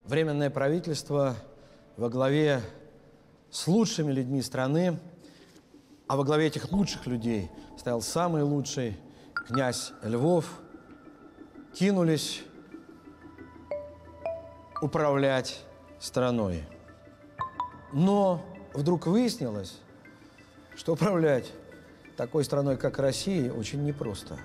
Временное правительство во главе с лучшими людьми страны, а во главе этих лучших людей стоял самый лучший князь Львов, кинулись управлять страной. Но вдруг выяснилось, что управлять такой страной, как Россия, очень непросто.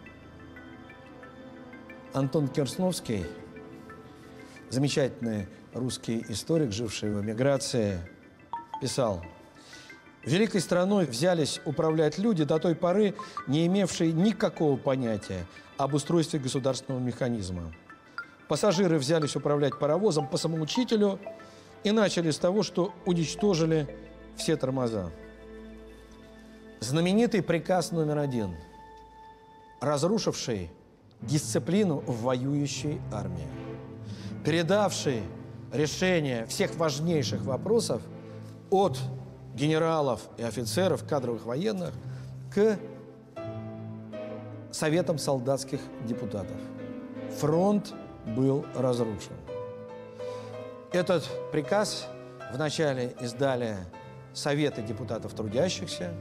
Антон Керсновский, замечательный русский историк, живший в эмиграции, писал: «Великой страной взялись управлять люди, до той поры не имевшие никакого понятия об устройстве государственного механизма. Пассажиры взялись управлять паровозом по самоучителю и начали с того, что уничтожили все тормоза». Знаменитый приказ номер 1, разрушивший дисциплину в воюющей армии, передавший решение всех важнейших вопросов от генералов и офицеров, кадровых военных, к советам солдатских депутатов. Фронт был разрушен. Этот приказ вначале издали Советы депутатов трудящихся,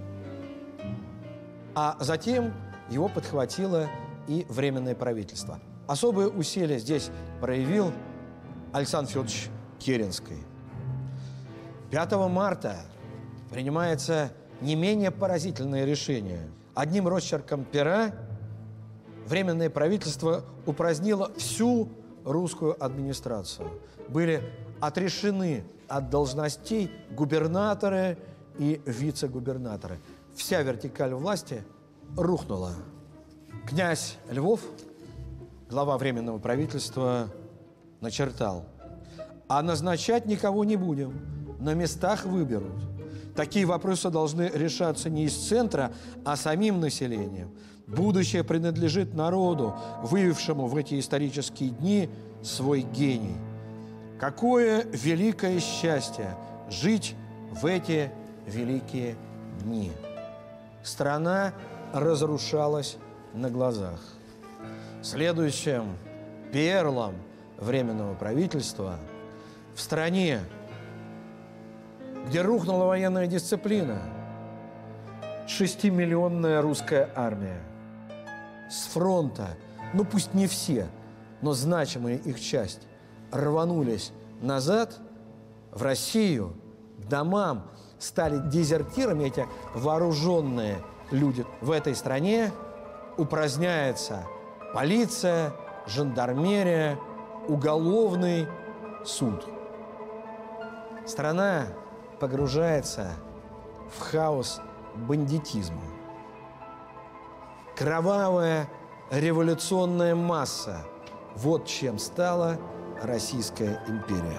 а затем его подхватило и Временное правительство. Особые усилия здесь проявил Александр Федорович Керенский. 5 марта принимается не менее поразительное решение. Одним росчерком пера Временное правительство упразднило всю русскую администрацию. Были отрешены от должностей губернаторы и вице-губернаторы. Вся вертикаль власти рухнула. Князь Львов, глава Временного правительства, начертал: а назначать никого не будем, на местах выберут. Такие вопросы должны решаться не из центра, а самим населением. Будущее принадлежит народу, выявившему в эти исторические дни свой гений. Какое великое счастье жить в эти великие дни! Страна разрушалась на глазах. Следующим перлом Временного правительства в стране, где рухнула военная дисциплина, 6-миллионная русская армия. С фронта, ну пусть не все, но значимая их часть, рванулись назад в Россию, к домам, стали дезертирами эти вооруженные люди. В этой стране упраздняется полиция, жандармерия, уголовный суд. Страна погружается в хаос бандитизма. Кровавая революционная масса – вот чем стала Российская империя.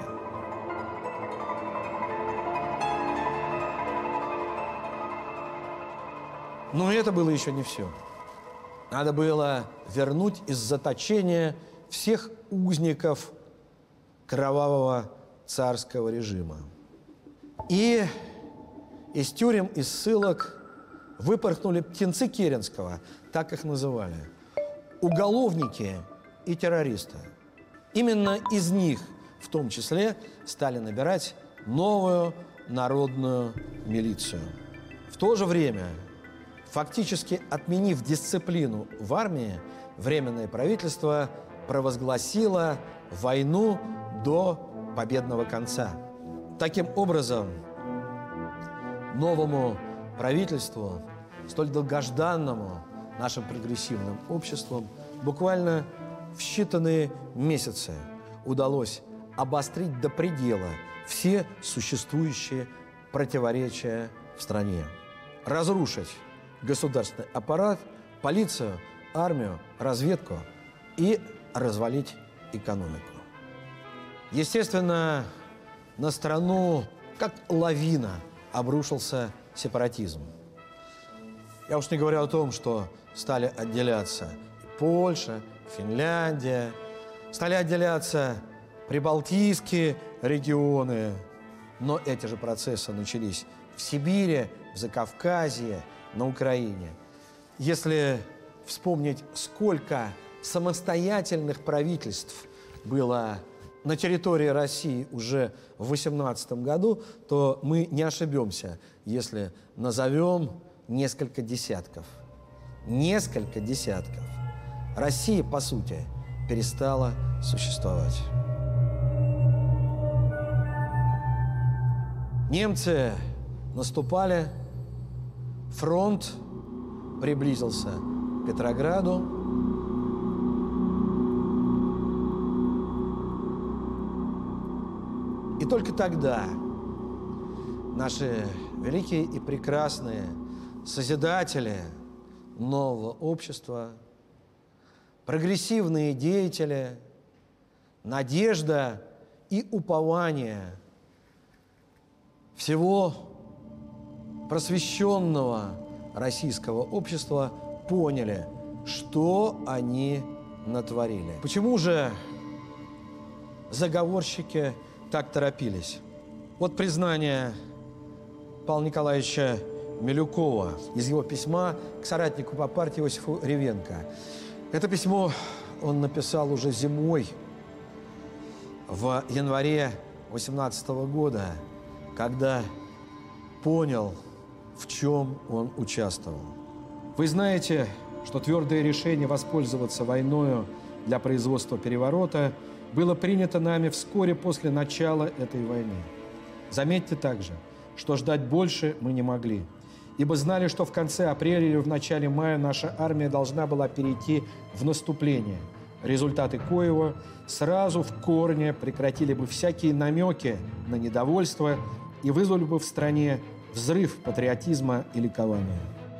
Но это было еще не все. Надо было вернуть из заточения всех узников кровавого царского режима. И из тюрем, из ссылок выпорхнули птенцы Керенского, так их называли, уголовники и террористы. Именно из них, в том числе, стали набирать новую народную милицию. В то же время, фактически отменив дисциплину в армии, Временное правительство провозгласило войну до победного конца. Таким образом, новому правительству, столь долгожданному нашим прогрессивным обществом, буквально в считанные месяцы удалось обострить до предела все существующие противоречия в стране, разрушить государственный аппарат, полицию, армию, разведку и развалить экономику. Естественно, на страну, как лавина, обрушился сепаратизм. Я уж не говорю о том, что стали отделяться Польша, Финляндия, стали отделяться прибалтийские регионы. Но эти же процессы начались в Сибири, в Закавказье, на Украине. Если вспомнить, сколько самостоятельных правительств было на территории России уже в 18 году, то мы не ошибемся, если назовем несколько десятков. Несколько десятков. Россия, по сути, перестала существовать. Немцы наступали, фронт приблизился к Петрограду. И только тогда наши великие и прекрасные созидатели нового общества, прогрессивные деятели, надежда и упование всего просвещенного российского общества поняли, что они натворили. Почему же заговорщики так торопились? Вот признание Павла Николаевича Милюкова из его письма к соратнику по партии Иосифу Ревенко. Это письмо он написал уже зимой, в январе 18 года, когда понял, в чем он участвовал. Вы знаете, что твердое решение воспользоваться войною для производства переворота было принято нами вскоре после начала этой войны. Заметьте также, что ждать больше мы не могли, ибо знали, что в конце апреля или в начале мая наша армия должна была перейти в наступление, результаты коего сразу в корне прекратили бы всякие намеки на недовольство и вызвали бы в стране взрыв патриотизма и ликования.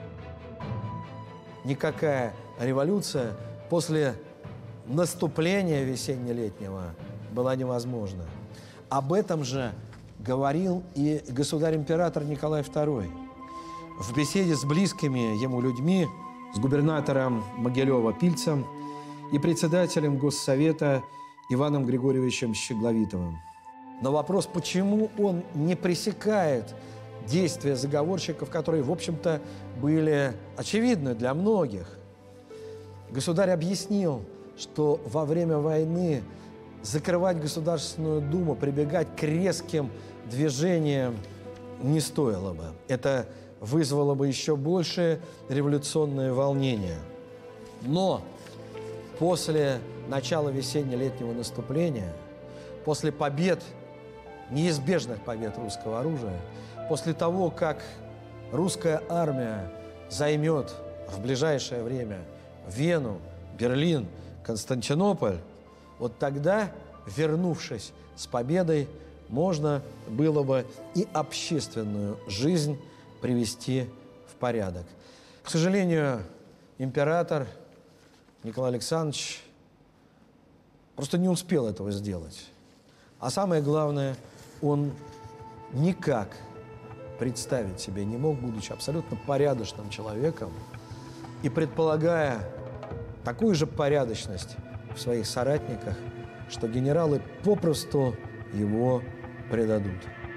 Никакая революция после наступления весенне-летнего была невозможна. Об этом же говорил и государь-император Николай II. В беседе с близкими ему людьми, с губернатором Могилева Пильцем и председателем Госсовета Иваном Григорьевичем Щегловитовым. На вопрос, почему он не пресекает действия заговорщиков, которые, в общем-то, были очевидны для многих, государь объяснил, что во время войны закрывать Государственную Думу, прибегать к резким движениям не стоило бы. Это вызвало бы еще большее революционное волнение. Но после начала весенне-летнего наступления, после побед, неизбежных побед русского оружия, после того, как русская армия займет в ближайшее время Вену, Берлин, Константинополь, вот тогда, вернувшись с победой, можно было бы и общественную жизнь привести в порядок. К сожалению, император Николай Александрович просто не успел этого сделать. А самое главное, он никак представить себе не мог, будучи абсолютно порядочным человеком и предполагая такую же порядочность в своих соратниках, что генералы попросту его предадут.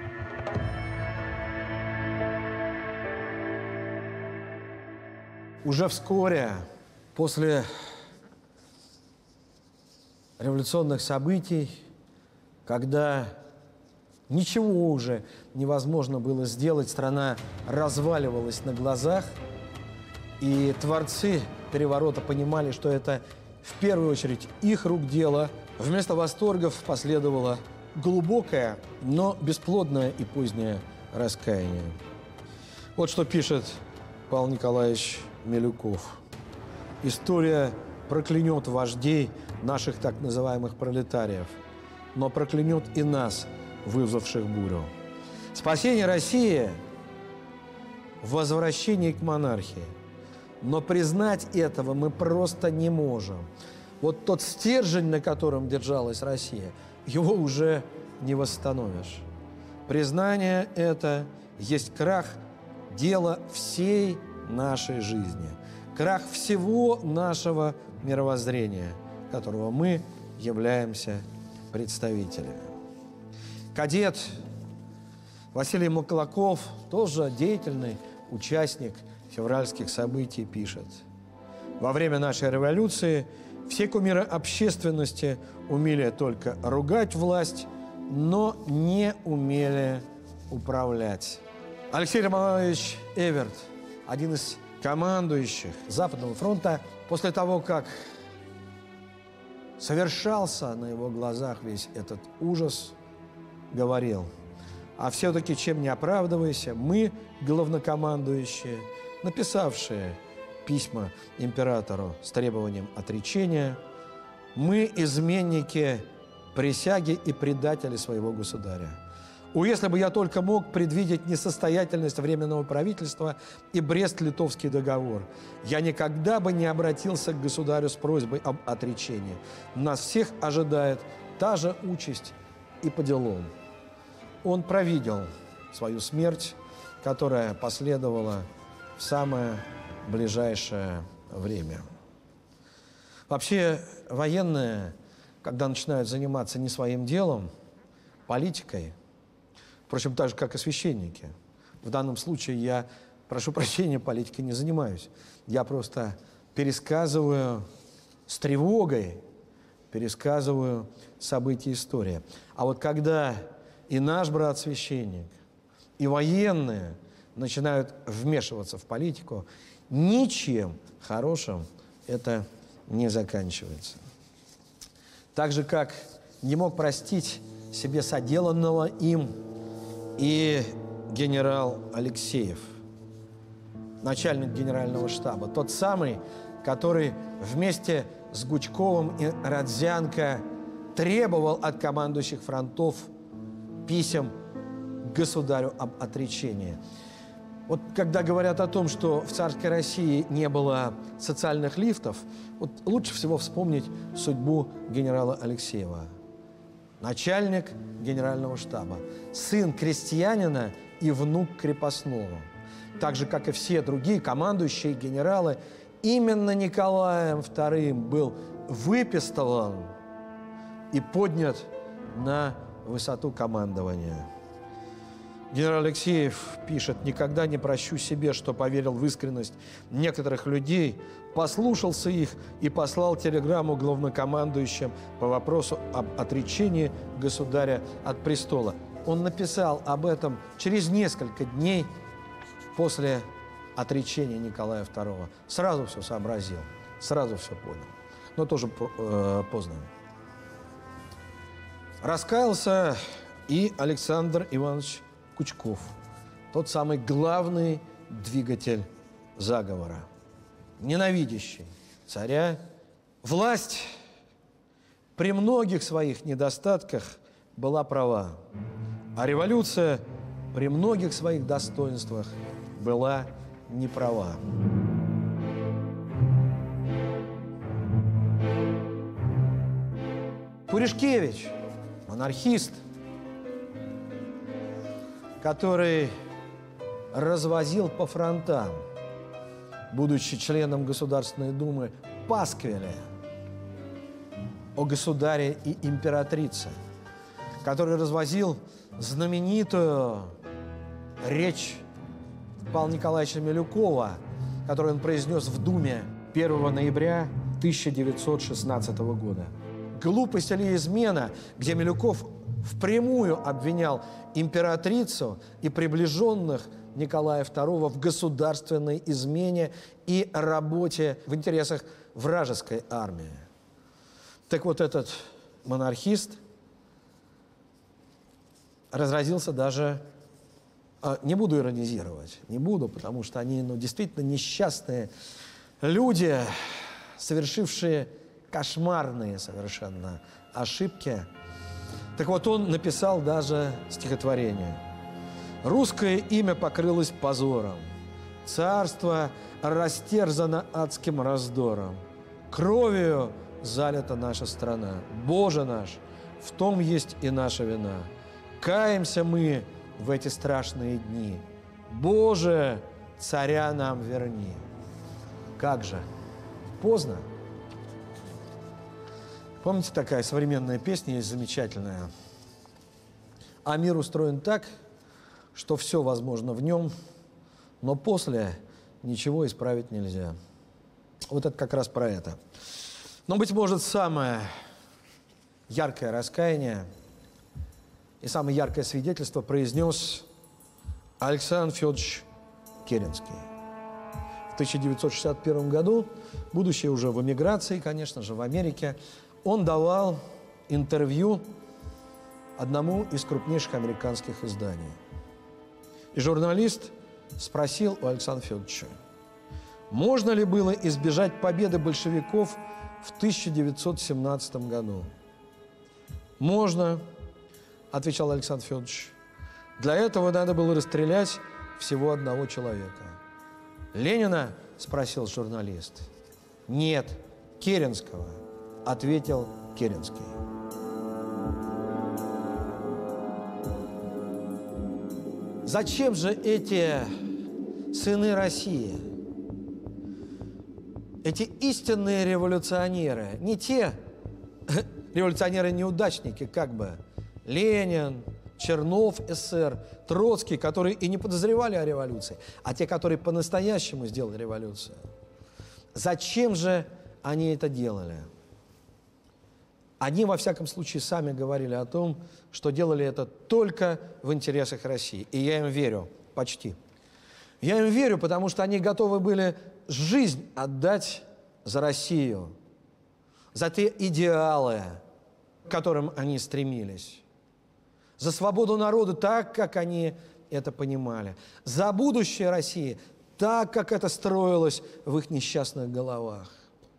Уже вскоре после революционных событий, когда ничего уже невозможно было сделать, страна разваливалась на глазах, и творцы переворота понимали, что это в первую очередь их рук дело. Вместо восторгов последовало глубокое, но бесплодное и позднее раскаяние. Вот что пишет Павел Николаевич Милюков. «История проклянет вождей наших так называемых пролетариев, но проклянет и нас, вызвавших бурю. Спасение России в возвращении к монархии. Но признать этого мы просто не можем. Вот тот стержень, на котором держалась Россия, его уже не восстановишь. Признание это есть крах дела всей нашей жизни, крах всего нашего мировоззрения, которого мы являемся представителями». Кадет Василий Маклаков, тоже деятельный участник февральских событий, пишет: «Во время нашей революции Все кумиры общественности умели только ругать власть, но не умели управлять. Алексей Романович Эверт, один из командующих Западного фронта, после того, как совершался на его глазах весь этот ужас, говорил: а все-таки чем не оправдывайся, мы, главнокомандующие, написавшие письма императору с требованием отречения, мы изменники присяги и предатели своего государя. Если бы я только мог предвидеть несостоятельность Временного правительства и Брест-Литовский договор, я никогда бы не обратился к государю с просьбой об отречении. Нас всех ожидает та же участь и по делам. Он провидел свою смерть, которая последовала в самое ближайшее время. Вообще, военные, когда начинают заниматься не своим делом, политикой, впрочем, так же, как и священники. В данном случае я, прошу прощения, политикой не занимаюсь. Я просто пересказываю с тревогой, пересказываю события истории. А вот когда и наш брат-священник, и военные начинают вмешиваться в политику, ничем хорошим это не заканчивается. Так же, как не мог простить себе соделанного им и генерал Алексеев, начальник генерального штаба, тот самый, который вместе с Гучковым и Родзянко требовал от командующих фронтов писем к государю об отречении. Вот когда говорят о том, что в царской России не было социальных лифтов, вот лучше всего вспомнить судьбу генерала Алексеева. Начальник генерального штаба, сын крестьянина и внук крепостного. Так же, как и все другие командующие генералы, именно Николаем II был выпистован и поднят на высоту командования. Генерал Алексеев пишет: «Никогда не прощу себе, что поверил в искренность некоторых людей, послушался их и послал телеграмму главнокомандующим по вопросу об отречении государя от престола». Он написал об этом через несколько дней после отречения Николая II. Сразу все сообразил, сразу все понял, но тоже поздно. Раскаялся и Александр Иванович Кучков, тот самый главный двигатель заговора, ненавидящий царя. Власть при многих своих недостатках была права, а революция при многих своих достоинствах была неправа. Пуришкевич, монархист, который развозил по фронтам, будучи членом Государственной Думы, пасквили о государе и императрице, который развозил знаменитую речь Павла Николаевича Милюкова, которую он произнес в Думе 1 ноября 1916 года. «Глупость или измена», где Милюков впрямую обвинял императрицу и приближенных Николая II в государственной измене и работе в интересах вражеской армии. Так вот, этот монархист разразился даже, не буду иронизировать, не буду, потому что они действительно несчастные люди, совершившие кошмарные совершенно ошибки. Так вот, он написал даже стихотворение. «Русское имя покрылось позором, царство растерзано адским раздором, кровью залита наша страна. Боже наш, в том есть и наша вина. Каемся мы в эти страшные дни. Боже, царя нам верни». Как же? Поздно. Помните, такая современная песня есть замечательная? «А мир устроен так, что все возможно в нем, но после ничего исправить нельзя». Вот это как раз про это. Но, быть может, самое яркое раскаяние и самое яркое свидетельство произнес Александр Федорович Керенский. В 1961 году, будучи уже в эмиграции, конечно же, в Америке, он давал интервью одному из крупнейших американских изданий. И журналист спросил у Александра Федоровича, можно ли было избежать победы большевиков в 1917 году? «Можно», – отвечал Александр Федорович. «Для этого надо было расстрелять всего одного человека». «Ленина?» – спросил журналист. «Нет, Керенского», – ответил Керенский. Зачем же эти сыны России, эти истинные революционеры, не те революционеры-неудачники, как бы Ленин, Чернов, СССР, Троцкий, которые и не подозревали о революции, а те, которые по-настоящему сделали революцию? Зачем же они это делали? Они, во всяком случае, сами говорили о том, что делали это только в интересах России. И я им верю, почти. Я им верю, потому что они готовы были жизнь отдать за Россию, за те идеалы, к которым они стремились, за свободу народа так, как они это понимали, за будущее России так, как это строилось в их несчастных головах.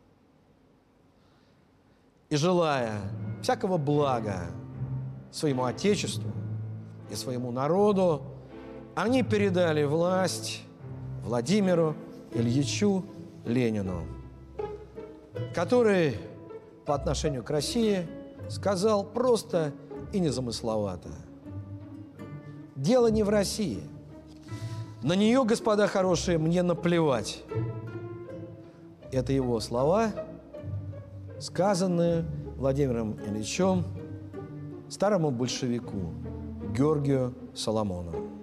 И желая всякого блага своему Отечеству и своему народу, они передали власть Владимиру Ильичу Ленину, который по отношению к России сказал просто и незамысловато: дело не в России. На нее, господа хорошие, мне наплевать. Это его слова, сказанные Владимиром Ильичем старому большевику Георгию Соломонову.